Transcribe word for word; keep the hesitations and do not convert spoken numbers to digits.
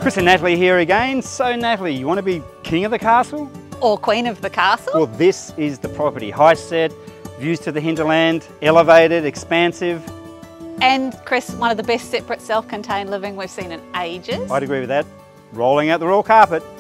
Chris and Natalie here again. So Natalie, you want to be king of the castle? Or queen of the castle? Well, this is the property. High set, views to the hinterland, elevated, expansive. And Chris, one of the best separate self-contained living we've seen in ages. I'd agree with that. Rolling out the royal carpet.